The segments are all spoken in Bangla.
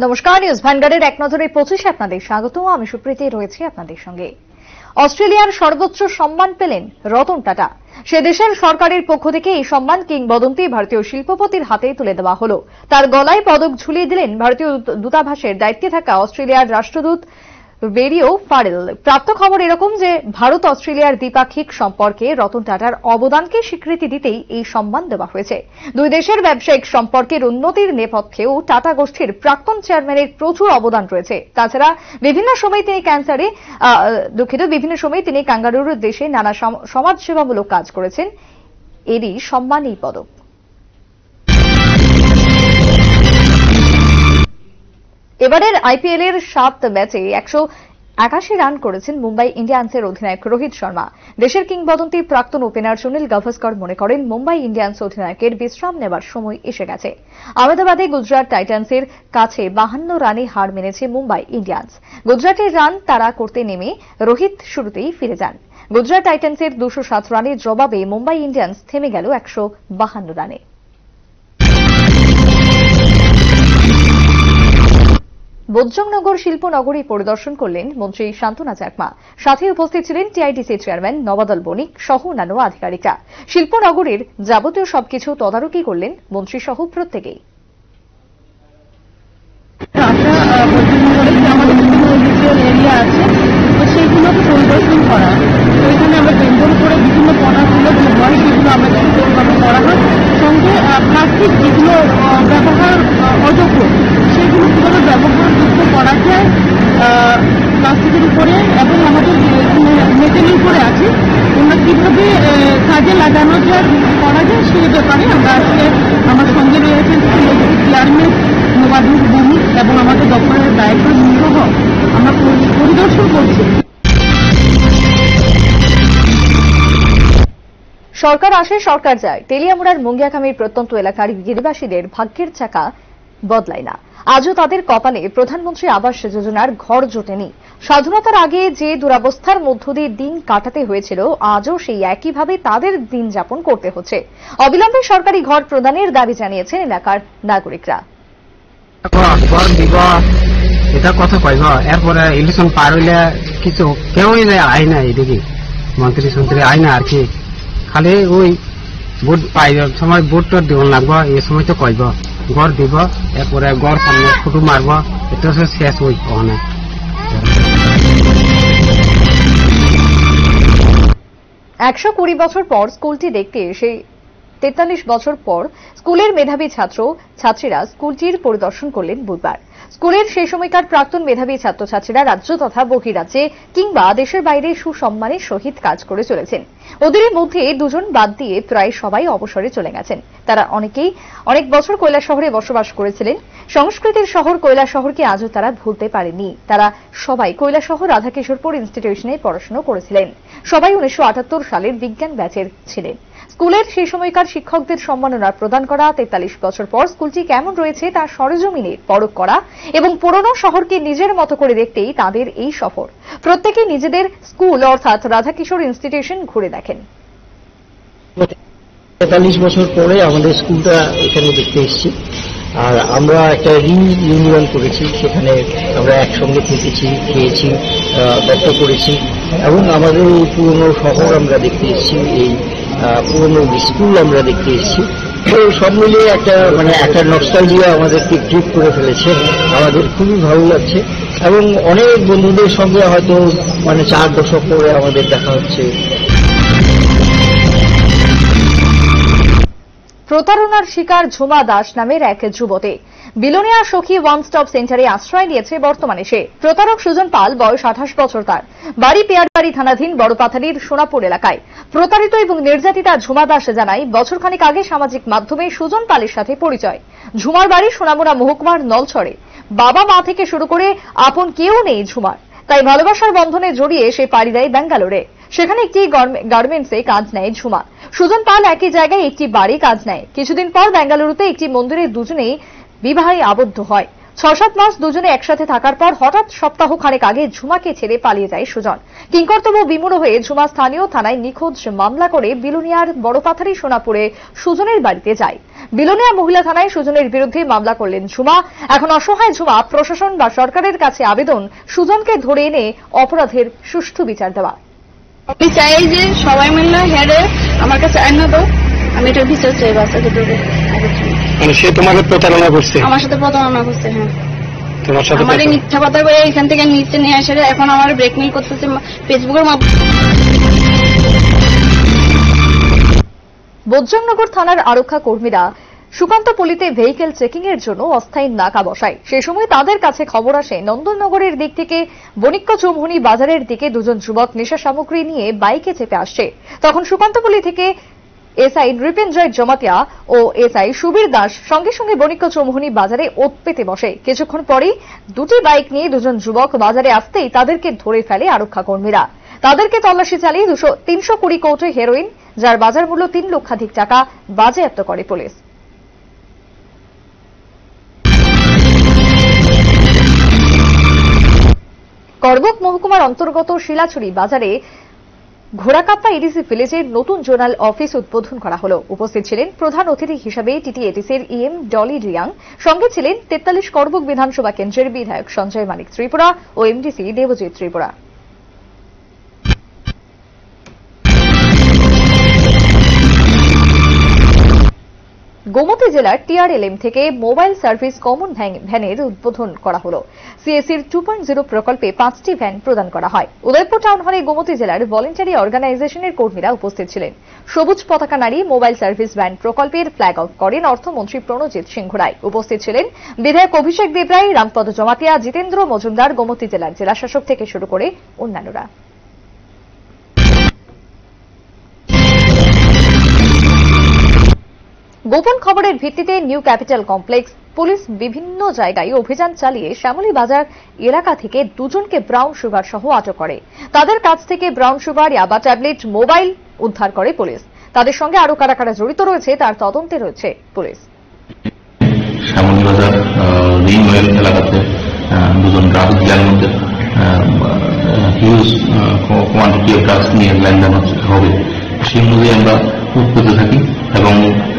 নমস্কার, নিউজ ভ্যানগার্ডের এক নজরে 25 আপনাদের স্বাগত। আমি সুপ্রীতি রয়েছি আপনাদের সঙ্গে। অস্ট্রেলিয়ার সর্বোচ্চ সম্মান পেলেন রতন টাটা। সে দেশের সরকারের পক্ষ থেকে এই সম্মান কিংবদন্তি ভারতীয় শিল্পপতির হাতে তুলে দেওয়া হলো। তার গলায় পদক ঝুলিয়ে দিলেন ভারতীয় দূতাবাসের দায়িত্বে থাকা অস্ট্রেলিয়ার রাষ্ট্রদূত বেরিও ফারেল। প্রাপ্ত খবর এরকম যে ভারত অস্ট্রেলিয়ার দ্বিপাক্ষিক সম্পর্কে রতন টাটার অবদানকে স্বীকৃতি দিতেই এই সম্মান দেওয়া হয়েছে। দুই দেশের ব্যবসায়িক সম্পর্কের উন্নতির নেপথ্যেও টাটা গোষ্ঠীর প্রাক্তন চেয়ারম্যানের প্রচুর অবদান রয়েছে। তাছাড়া বিভিন্ন সময় তিনি কাঙ্গারুর দেশে নানা সমাজসেবামূলক কাজ করেছেন। এরই সম্মান এই পদক। এবারের আইপিএল এর 7 ম্যাচে 181 রান করেছেন মুম্বাই ইন্ডিয়ান্সের অধিনায়ক রোহিত শর্মা। দেশের কিংবদন্তি প্রাক্তন ওপেনার সুনীল গাভাস্কর মনে করেন মুম্বাই ইন্ডিয়ান্স অধিনায়কের বিশ্রাম নেবার সময় এসে গেছে। আহমেদাবাদে গুজরাট টাইটান্সের কাছে 52 রানে হার মেনেছে মুম্বাই ইন্ডিয়ান্স। গুজরাটের রান তাড়া করতে নেমে রোহিত শুরুতেই ফিরে যান। গুজরাট টাইটান্সের 207 রানের জবাবে মুম্বাই ইন্ডিয়ান্স থেমে গেল 152 রানে। বোজ্জংনগর শিল্পনগরী পরিদর্শন করলেন মন্ত্রী শান্তনা চাকমা। সাথে উপস্থিত ছিলেন টিআইডিসি চেয়ারম্যান নবাদল বণিক সহ অন্যান্য আধিকারিকরা। শিল্পনগরীর যাবতীয় সবকিছু তদারকি করলেন মন্ত্রী সহ প্রত্যেকেই। এরিয়া আছে তো সেইগুলোকে পরিদর্শন করা, ওইখানে আমরা টেন্ডার করে বিভিন্ন পণ্যগুলো যে হয় সেগুলো আমরা ঠিকভাবে করা হয়। সঙ্গে প্লাস্টিক যেগুলো ব্যবহার অযোগ্য সেগুলো কীভাবে ব্যবহারযোগ্য করা যায় প্লাস্টিকের উপরে, এবং আমাদের মেটেলের উপরে আছে ওগুলো কীভাবে কাজে লাগানো যায় করা যায় সেই ব্যাপারে আমরা আজকে আমার সঙ্গে রয়েছেন চেয়ারম্যান নবাদল বণিক এবং আমাদের দপ্তরের দায়িত্ব সহ আমরা পরিদর্শন করছি। সরকার আসে সরকার যায়। তেলিয়ামুড়ার মুঙ্গিয়াকামির প্রত্যন্ত এলাকার গিরিবাসীদের ভাগ্যের চাকা বদলায় না। আজও তাদের কপালে প্রধানমন্ত্রী আবাস যোজনার ঘর জোটেনি। স্বাধীনতার আগে যে দুরবস্থার মধ্য দিয়ে দিন কাটাতে হয়েছিল, আজও সেই একইভাবে তাদের দিন যাপন করতে হচ্ছে। অবিলম্বে সরকারি ঘর প্রদানের দাবি জানিয়েছেন এলাকার নাগরিকরা। এটা কথা কইব, এরপরে ইলেকশন পার হইলে কিছু কেউই আয় না, এদিকে মন্ত্রী সন্ত্রী আয় না আর কি, খালি ওই ভোট পাই সময় ভোট টোট দিব লাগবো, এই সময় তো কইব গড় দিব, এরপরে গড় সামনে ফটো মারব, এটা শেষ হই ওখানে। 120 বছর পর স্কুলটি দেখতে এসে 43 বছর পর স্কুলের মেধাবী ছাত্রীরা স্কুলটির পরিদর্শন করলেন বুধবার। স্কুলের সেই সময়কার প্রাক্তন মেধাবী ছাত্রছাত্রীরা রাজ্য তথা বহিরাজ্যে কিংবা দেশের বাইরে সুসম্মানের সহিত কাজ করে চলেছেন। ওদের মধ্যে দুজন বাদ দিয়ে প্রায় সবাই অবসরে চলে গেছেন। তারা অনেক বছর কৈলাসহরে বসবাস করেছিলেন। সংস্কৃতির শহর কৈলাসহরকে আজও তারা ভুলতে পারেনি। তারা সবাই কৈলাসহর রাধাকিশোরপুর ইনস্টিটিউশনে পড়াশোনা করেছিলেন। সবাই 1978 সালের বিজ্ঞান ব্যাচের ছিলেন। স্কুলের সেই সময়কার শিক্ষকদের সম্মাননা প্রদান করা, 43 বছর পর স্কুলটি কেমন রয়েছে তা সরেজমিনে পরখ করা এবং পুরনো শহরকে নিজের মতো করে দেখতেই তাদের এই সফর। প্রত্যেকে নিজেদের স্কুল অর্থাৎ রাধাকিশোর ইনস্টিটিউশন ঘুরে দেখেন। 43 বছর পরে আমাদের স্কুলটা এখানে দেখতে এসেছি, আর আমরা একটা রিইউনিয়ন করেছি। সেখানে আমরা একসঙ্গে থেকেছি, খেয়েছি, গল্প করেছি এবং আমাদের এই পুরনো শহর আমরা দেখতে এসেছি, এই পুরনো স্কুল আমরা দেখতে এসেছি। তো সব মিলিয়ে একটা নস্টালজিয়া আমাদেরকে ট্রিপ করে ফেলেছে। আমাদের খুবই ভালো লাগছে এবং অনেক বন্ধুদের সঙ্গে হয়তো 4 দশক পরে আমাদের দেখা হচ্ছে। প্রতারণার শিকার ঝুমা দাস নামের এক যুবতী বিলোনিয়া সখী ওয়ান স্টপ সেন্টারে আশ্রয় নিয়েছে বর্তমানে সে। প্রতারক সুজন পাল, বয়স 28 বছর, তার বাড়ি পেয়ারবাড়ি থানাধীন বড়পাথালির সোনাপুর এলাকায়। প্রতারিত এবং নির্যাতিতা ঝুমা দাস জানায়, বছরখানেক আগে সামাজিক মাধ্যমে সুজন পালের সাথে পরিচয়। ঝুমার বাড়ি সোনামুড়া মহকুমার নলছড়ে। বাবা মা থেকে শুরু করে আপন কেউ নেই ঝুমার, তাই ভালোবাসার বন্ধনে জড়িয়ে সে পাড়ি দেয় ব্যাঙ্গালোরে। সেখানে একটি গার্মেন্টসে কাজ নেয় ঝুমা। সুজন পাল একই জায়গায় একটি বাড়ি কাজ নেয়। কিছুদিন পর বেঙ্গালুরুতে একটি মন্দিরে দুজনেই বিবাহে আবদ্ধ হয়। 6-7 মাস দুজনে একসাথে থাকার পর হঠাৎ সপ্তাহখানেক আগে ঝুমাকে ছেড়ে পালিয়ে যায় সুজন। কিংকর্তব্য বিমূঢ় হয়ে ঝুমা স্থানীয় থানায় নিখোঁজ মামলা করে বিলোনিয়ার বড়পাথারি সোনাপুরে সুজনের বাড়িতে যায়। বিলোনিয়া মহিলা থানায় সুজনের বিরুদ্ধে মামলা করলেন ঝুমা। এখন অসহায় ঝুমা প্রশাসন বা সরকারের কাছে আবেদন সুজনকে ধরে এনে অপরাধের সুষ্ঠু বিচার দেওয়া। আমি চাই যে সবাই মিলে হেরে আমার কাছে আইন দাও, আমি এটার বিচার চাই বাচ্চাকে ধরে। মানে সে তোমাকে প্রতারণা করছে? আমার সাথে প্রতারণা করছে, হ্যাঁ। তোমার সাথে আমার মিথ্যা কথা বলে এখান থেকে নিচে নিয়ে আসে, এখন আমার ব্রেকমেল করতেছে ফেসবুকের মাধ্যমে। বজ্রংনগর থানার আরক্ষা কর্মীরা সুকান্তপল্লীতে ভেহিকেল চেকিং এর জন্য অস্থায়ী নাকা বসায়। সেই সময় তাদের কাছে খবর আসে নন্দননগরের দিক থেকে বণিক্য চৌমুহনী বাজারের দিকে দুজন যুবক নেশা সামগ্রী নিয়ে বাইকে চেপে আসছে। তখন সুকান্তপল্লী থেকে এসআই নৃপেঞ্জয় জমাতিয়া ও এসআই সুবীর দাস সঙ্গে সঙ্গে বণিক্য চৌমুহনী বাজারে ওত পেতে বসে। কিছুক্ষণ পরেই দুটি বাইক নিয়ে দুজন যুবক বাজারে আসতেই তাদেরকে ধরে ফেলে আরক্ষা কর্মীরা। তাদেরকে তল্লাশি চালিয়ে 320 কৌটো হেরোইন, যার বাজার মূল্য 3 লক্ষাধিক টাকা বাজেয়াপ্ত করে পুলিশ। করবুক মহকুমার অন্তর্গত শিলাছড়ি বাজারে ঘোড়াকাপ্পা এডিসি ভিলেজের নতুন জোনাল অফিস উদ্বোধন করা হল। উপস্থিত ছিলেন প্রধান অতিথি হিসেবে টিটিএটিসির ইএম ডলি রিয়াং, সঙ্গে ছিলেন 43 করবুক বিধানসভা কেন্দ্রের বিধায়ক সঞ্জয় মানিক ত্রিপুরা ও এমডিসি দেবজিৎ ত্রিপুরা। গোমতী জেলার টিআরএলএম থেকে মোবাইল সার্ভিস কমন ভ্যানের উদ্বোধন করা হল। সিএসির 2.0 প্রকল্পে 5টি ভ্যান প্রদান করা হয়। উদয়পুর টাউন হলে গোমতী জেলার ভলেন্টারি অর্গানাইজেশনের কর্মীরা উপস্থিত ছিলেন। সবুজ পতাকা নাড়িয়ে মোবাইল সার্ভিস ভ্যান প্রকল্পের ফ্ল্যাগ অফ করেন অর্থমন্ত্রী প্রণজিৎ সিংহ রায়। উপস্থিত ছিলেন বিধায়ক অভিষেক দেবরায়, রামপদ জমাতিয়া, জিতেন্দ্র মজুমদার, গোমতী জেলার জেলাশাসক থেকে শুরু করে অন্যান্যরা। গোপন খবরের ভিত্তিতে নিউ ক্যাপিটাল কমপ্লেক্স পুলিশ বিভিন্ন জায়গায় অভিযান চালিয়ে শ্যামলী বাজার এলাকা থেকে দুজনকে ব্রাউন সুগার সহ আটক করে। তাদের কাছ থেকে brown sugar, yaba tablet, mobile উদ্ধার করে পুলিশ। তাদের সঙ্গে আরো কারা কারা জড়িত রয়েছে তার তদন্তে রয়েছে পুলিশ। শ্যামলী বাজার রিং ওয়েল এলাকাতে দুজন ড্রাগ ডিলার মধ্যে হিউজ কোয়ান্টিটি অফ ড্রাগস নিয়ে লেনদেন হবে, সেই অনুযায়ী আমরা উৎপত্তি থাকি এবং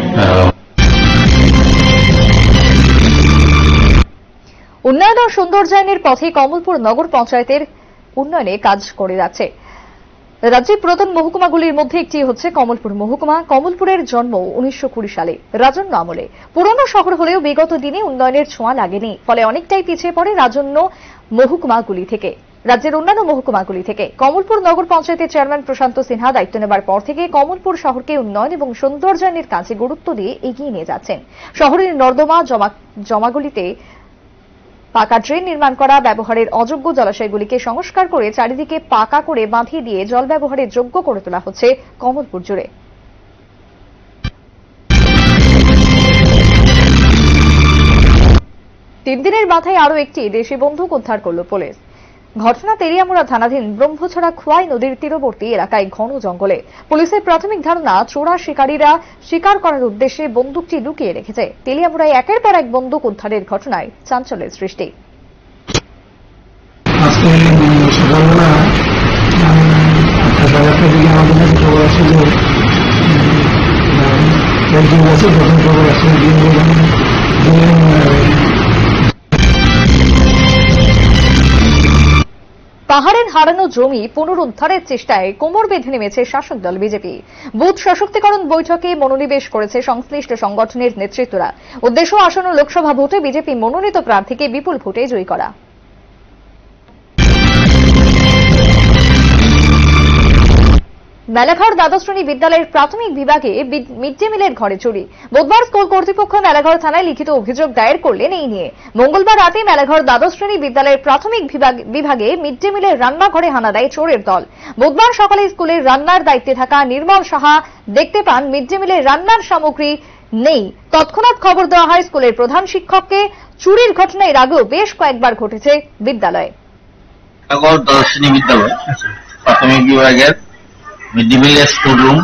উন্নয়ন ও সৌন্দর্যায়নের পথে কমলপুর নগর পঞ্চায়েতের উন্নয়নে কাজ করে যাচ্ছে। রাজ্যের প্রধান মহকুমাগুলির মধ্যে একটি হচ্ছে কমলপুর মহকুমা। কমলপুরের জন্ম 1920 সালে রাজন্য আমলে। পুরনো শহর হলেও বিগত দিনে উন্নয়নের ছোঁয়া লাগেনি, ফলে অনেকটাই পিছিয়ে পড়ে রাজন্য মহকুমাগুলি থেকে। রাজ্যের অন্যান্য মহকুমাগুলি থেকে কমলপুর নগর পঞ্চায়েতের চেয়ারম্যান প্রশান্ত সিনহা দায়িত্ব নেবার পর থেকে কমলপুর শহরকে উন্নয়ন এবং সৌন্দর্যায়নের কাজে গুরুত্ব দিয়ে এগিয়ে নিয়ে যাচ্ছেন। শহরের নর্দমা জমাগুলিতে পাকা ড্রেন নির্মাণ করা, ব্যবহারের অযোগ্য জলাশয়গুলিকে সংস্কার করে চারিদিকে পাকা করে বাঁধিয়ে দিয়ে জল ব্যবহারের যোগ্য করে তোলা হচ্ছে কমলপুর জুড়ে। তিন দিনের মাথায় আরও একটি দেশি বন্দুক উদ্ধার করল পুলিশ। ঘটনা তেলিয়ামুড়া থানাধীন ব্রহ্মছড়া খোয়াই নদীর তীরবর্তী এলাকায় ঘন জঙ্গলে। পুলিশের প্রাথমিক ধারণা চোরা শিকারীরা শিকার করার উদ্দেশ্যে বন্দুকটি লুকিয়ে রেখেছে। তেলিয়ামুড়ায় একের পর এক বন্দুক উদ্ধারের ঘটনায় চাঞ্চল্যের সৃষ্টি। আজকে সকালবেলা 8:30টার দিকে আমাদের কাছে খবর আসে যে একজন আছে, প্রথম খবর আসে পাহাড়ের হারানো জমি পুনরুদ্ধারের চেষ্টায় কোমর বেঁধে নেমেছে শাসক দল বিজেপি। বুথ সশক্তিকরণ বৈঠকে মনোনিবেশ করেছে সংশ্লিষ্ট সংগঠনের নেতৃত্বরা। উদ্দেশ্য আসন্ন লোকসভা ভোটে বিজেপি মনোনীত প্রার্থীকে বিপুল ভোটে জয়ী করা। মেলাঘর দ্বাদশ শ্রেণী বিদ্যালয়ের প্রাথমিক বিভাগে মিড ডে মিলের ঘরে চুরি। বুধবার স্কুল কর্তৃপক্ষ মেলাঘর থানায় লিখিত অভিযোগ দায়ের করলেন এই নিয়ে। মঙ্গলবার রাতে মেলাঘর দ্বাদশ শ্রেণী বিদ্যালয়ের প্রাথমিক বিভাগে মিড ডে মিলের রান্নাঘরে হানা দেয় চোরের দল। বুধবার সকালে স্কুলের রান্নার দায়িত্বে থাকা নির্মল সাহা দেখতে পান মিড ডে মিলের রান্নার সামগ্রী নেই। তৎক্ষণাৎ খবর দেওয়া হয় স্কুলের প্রধান শিক্ষককে। চুরির ঘটনা এর আগেও বেশ কয়েকবার ঘটেছে বিদ্যালয়ে। মেলাঘর দ্বাদশ শ্রেণী বিদ্যালয় প্রাথমিক বিভাগের মিড ডে মিলের স্কুল রুম,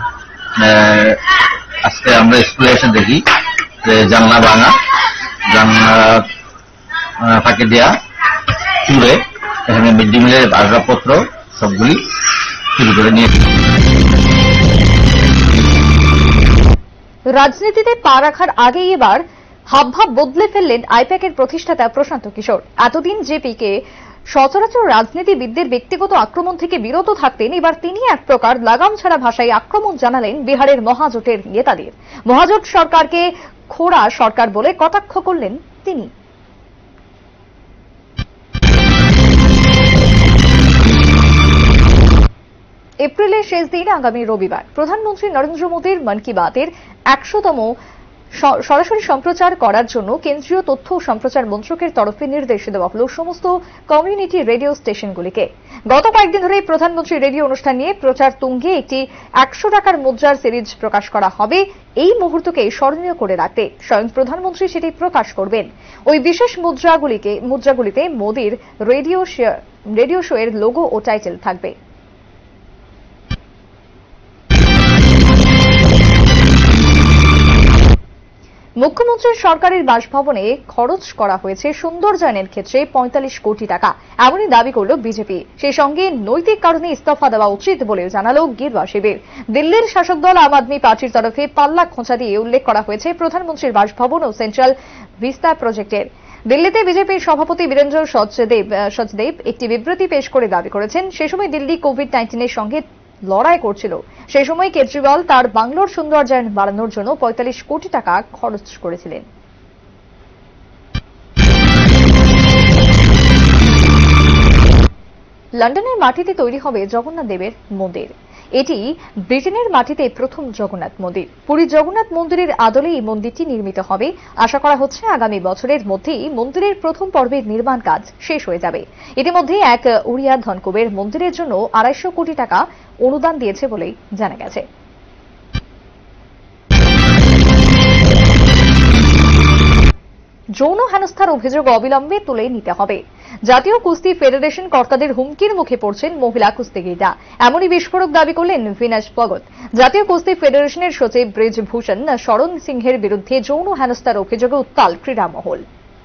আজকে আমরা স্কুলে এসে দেখি যে জানলা ভাঙা, জানলা ফাঁকে দেওয়া, চুরে এখানে মিড ডে মিলের আসবাবপত্র সবগুলি চুরি করে নিয়ে। রাজনীতিতে পা রাখার আগেই এবার হাবভাব বদলে ফেললেন আইপ্যাকের প্রতিষ্ঠাতা প্রশান্ত কিশোর। এতদিন জেপিকে সচরাচর রাজনীতিবিদদের ব্যক্তিগত আক্রমণ থেকে বিরত থাকতেন, এবার তিনি এক প্রকার লাগাম ছাড়া ভাষায় আক্রমণ জানালেন বিহারের মহাজোটের নেতাদের। মহাজোট সরকারকে খোড়া সরকার বলে কটাক্ষ করলেন তিনি। এপ্রিলের শেষ দিন আগামী রবিবার প্রধানমন্ত্রী নরেন্দ্র মোদীর মন কি বাতের 100তম সরাসরি সম্প্রচার করার জন্য কেন্দ্রীয় তথ্য ও সম্প্রচার মন্ত্রকের তরফে নির্দেশ দেওয়া হল সমস্ত কমিউনিটি রেডিও স্টেশনগুলিকে। গত কয়েকদিন ধরে প্রধানমন্ত্রী রেডিও অনুষ্ঠান নিয়ে প্রচার তুঙ্গে একটি 100 টাকার মুদ্রার সিরিজ প্রকাশ করা হবে। এই মুহূর্তকে স্মরণীয় করে রাখতে স্বয়ং প্রধানমন্ত্রী সেটি প্রকাশ করবেন। ওই বিশেষ মুদ্রাগুলিতে মোদীর রেডিও শো এর লোগো ও টাইটেল থাকবে। মুখ্যমন্ত্রীর সরকারের বাসভবনে খরচ করা হয়েছে সৌন্দর্যায়নের ক্ষেত্রে 45 কোটি টাকা, এমনই দাবি করল বিজেপি। সেই সঙ্গে নৈতিক কারণে ইস্তফা দেওয়া উচিত বলেও জানালো গেরুয়া শিবির। দিল্লির শাসক দল আম আদমি পার্টির তরফে পাল্লা খোঁচা দিয়ে উল্লেখ করা হয়েছে প্রধানমন্ত্রীর বাসভবন ও সেন্ট্রাল ভিস্তা প্রজেক্টের। দিল্লিতে বিজেপির সভাপতি বীরেন্দ্র সচদেব একটি বিবৃতি পেশ করে দাবি করেছেন, সে সময় দিল্লি কোভিড-19 এর সঙ্গে লড়াই করছিল। সেই সময় কেজরিওয়াল তার বাংলোর সৌন্দর্যায়ন বাড়ানোর জন্য 45 কোটি টাকা খরচ করেছিলেন। লন্ডনের মাটিতে তৈরি হবে জগন্নাথ দেবের মন্দির। এটি ব্রিটেনের মাটিতে প্রথম জগন্নাথ মন্দির। পুরী জগন্নাথ মন্দিরের আদলে এই মন্দিরটি নির্মিত হবে। আশা করা হচ্ছে আগামী বছরের মধ্যেই মন্দিরের প্রথম পর্বের নির্মাণ কাজ শেষ হয়ে যাবে। ইতিমধ্যে এক উড়িয়া ধনকুবের মন্দিরের জন্য 250 কোটি টাকা অনুদান দিয়েছে বলেই জানা গেছে। যৌন হেনস্থার অভিযোগ অবিলম্বে তুলে নিতে হবে। জাতীয় কুস্তি ফেডারেশন কর্তাদের হুমকির মুখে পড়ছেন মহিলা কুস্তিগিররা, এমনই বিস্ফোরক দাবি করলেন ভিনাশ ভগত। জাতীয় কুস্তি ফেডারেশনের সচিব ব্রিজভূষণ শরণ সিংহের বিরুদ্ধে যৌন হেনস্থার অভিযোগে উত্তাল ক্রীড়া মহল।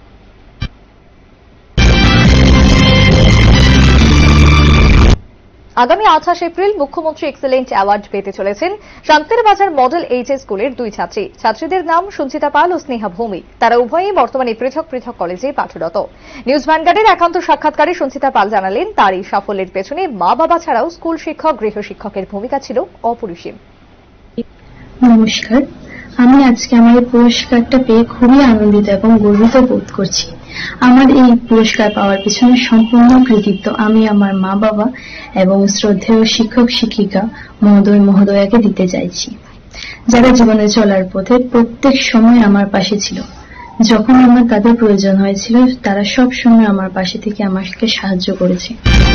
আগামী 28 এপ্রিল মুখ্যমন্ত্রী এক্সেলেন্ট অ্যাওয়ার্ড পেতে চলেছেন শান্তির বাজার মডেল এইচএস স্কুলের দুই ছাত্রীদের নাম সঞ্চিতা পাল ও স্নেহা ভৌমিক। তারা উভয়ই বর্তমানে পৃথক পৃথক কলেজে পাঠরত। নিউজ ভ্যানগার্ডের একান্ত সাক্ষাৎকারে সঞ্চিতা পাল জানালেন, তার এই সাফল্যের পেছনে মা বাবা ছাড়াও স্কুল শিক্ষক, গৃহ শিক্ষকের ভূমিকা ছিল অপরিসীম। নমস্কার, আমি আজকে আমার এই পুরস্কারটা পেয়ে খুবই আনন্দিত এবং গর্বিত বোধ করছি। আমার এই পুরস্কার পাওয়ার পিছনে সম্পূর্ণ কৃতিত্ব আমি আমার মা বাবা এবং শ্রদ্ধেয় শিক্ষক শিক্ষিকা মহোদয় মহোদয়াকে দিতে চাইছি, যারা জীবনে চলার পথে প্রত্যেক সময় আমার পাশে ছিল। যখন আমার তাদের প্রয়োজন হয়েছিল, তারা সব সময় আমার পাশে থেকে আমাকে সাহায্য করেছে।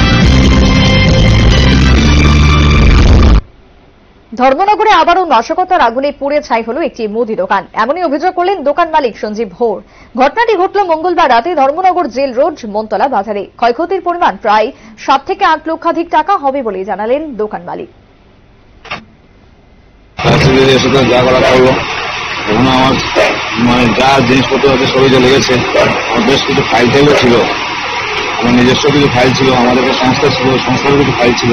ধর্মনগরে আবারও নাশকতার আগুনে পুড়ে ছাই হল একটি মুদি দোকান, এমনই অভিযোগ করলেন দোকান মালিক সঞ্জীব ভোর। ঘটনাটি ঘটল মঙ্গলবার রাতে ধর্মনগর জেল রোড মনতলা বাজারে। ক্ষয়ক্ষতির পরিমাণ প্রায় 7 থেকে 8 লক্ষাধিক টাকা হবে বলে জানালেন দোকান মালিক। যা করা করলো, আমার যা জিনিসপত্র আছে সবই চলে গেছে। আমার বেশ কিছু ফাইল টাইলও ছিল, আমার নিজস্ব কিছু ফাইল ছিল, আমাদের একটা সংস্থা ছিল, সংস্থার কিছু ফাইল ছিল।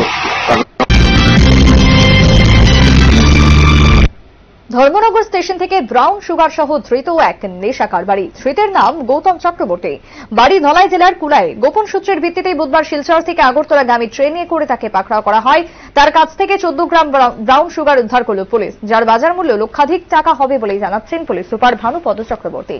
ধর্মনগর স্টেশন থেকে ব্রাউন সুগার সহ ধৃত এক নেশা কারবারি। ধৃতের নাম গৌতম চক্রবর্তী, বাড়ি ধলাই জেলার কুলায়। গোপন সূত্রের ভিত্তিতে বুধবার শিলচর থেকে আগরতলাগামী ট্রেনে করে তাকে পাকড়াও করা হয়। তার কাছ থেকে 14 গ্রাম ব্রাউন সুগার উদ্ধার করল পুলিশ, যার বাজার মূল্য লক্ষাধিক টাকা হবে বলে জানাচ্ছেন পুলিশ সুপার ভানুপদ চক্রবর্তী।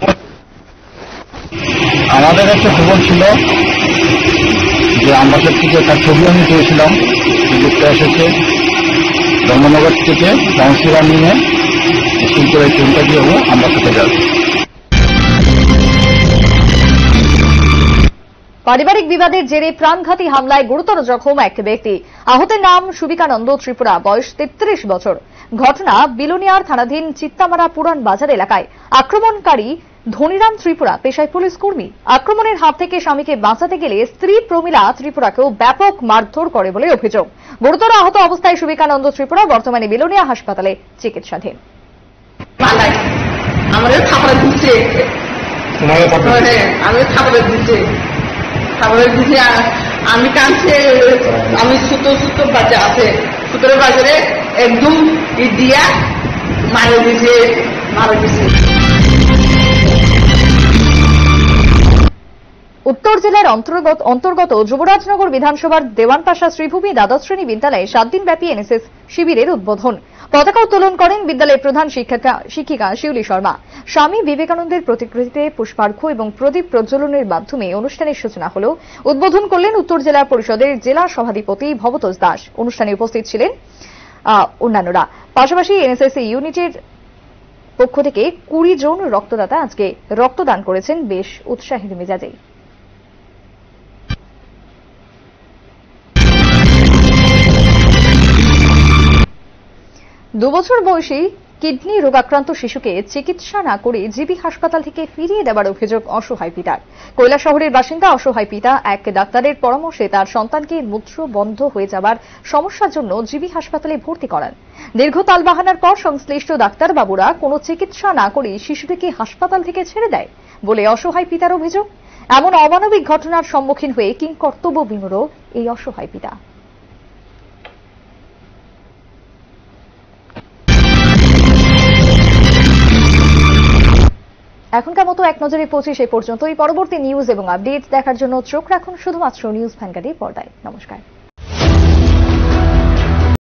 আমাদের একটা খবর ছিল যে আমবাসার থেকে তার ছবি আমি পেয়েছিলাম, দেখতে এসেছে ধর্মনগর থেকে কাউন্সিলার নিয়ে স্কুল করে ট্রেনটা দিয়ে আমরা থেকে যাবো। পারিবারিক বিবাদের জেরে প্রাণঘাতী হামলায় গুরুতর জখম এক ব্যক্তি। আহতের নাম সুবিকানন্দ ত্রিপুরা, বয়স 33 বছর। ঘটনা বিলোনিয়ার থানাধীন চিত্তামারা পুরান বাজার এলাকায়। আক্রমণকারী ধনিরাম ত্রিপুরা, পেশায় পুলিশ কর্মী। আক্রমণের হাত থেকে স্বামীকে বাঁচাতে গেলে স্ত্রী প্রমীলা ত্রিপুরাকেও ব্যাপক মারধর করে বলে অভিযোগ। গুরুতর আহত অবস্থায় সুবিকানন্দ ত্রিপুরা বর্তমানে বিলোনিয়া হাসপাতালে চিকিৎসাধীন। আমি কাঁদছে, আমি সুতো বাজে আছে, সুতোর বাজারে একদম দিয়া মারা গেছে। উত্তর জেলার অন্তর্গত যুবরাজনগর বিধানসভার দেওয়ানপাশা শ্রীভূমি দ্বাদশ শ্রেণী বিদ্যালয়ে 7 দিনব্যাপী এনএসএস শিবিরের উদ্বোধন। পতাকা উত্তোলন করেন বিদ্যালয়ের প্রধান শিক্ষিকা শিউলি শর্মা। স্বামী বিবেকানন্দের প্রতিকৃতিতে পুষ্পার্ঘ্য এবং প্রদীপ প্রজ্বলনের মাধ্যমে অনুষ্ঠানের সূচনা হল। উদ্বোধন করলেন উত্তর জেলা পরিষদের জেলা সভাধিপতি ভবতোষ দাস। অনুষ্ঠানে উপস্থিত ছিলেন অন্যান্যরা। পাশাপাশি এনএসএস ইউনিটের পক্ষ থেকে 20 জন রক্তদাতা আজকে রক্তদান করেছেন বেশ উৎসাহের মেজাজে। 2 বছর বয়সী কিডনি রোগাক্রান্ত শিশুকে চিকিৎসা না করে জিবি হাসপাতাল থেকে ফিরিয়ে দেওয়ার অভিযোগ অসহায় পিতার। কৈলাসহরের বাসিন্দা অসহায় পিতা এক ডাক্তারের পরামর্শে তার সন্তানকে মূত্র বন্ধ হয়ে যাবার সমস্যার জন্য জিবি হাসপাতালে ভর্তি করান। দীর্ঘ তালবাহানার পর সংশ্লিষ্ট ডাক্তারবাবুরা কোনো চিকিৎসা না করে শিশুটিকে হাসপাতাল থেকে ছেড়ে দেয় বলে অসহায় পিতার অভিযোগ। এমন অমানবিক ঘটনার সম্মুখীন হয়ে কিংকর্তব্য বিমূঢ় এই অসহায় পিতা। এখনকার মতো এক নজরে 25 পর্যন্তই। পরবর্তী নিউজ এবং আপডেট দেখার জন্য চোখ রাখুন শুধুমাত্র নিউজ ভ্যানগার্ডের পর্দায়। নমস্কার।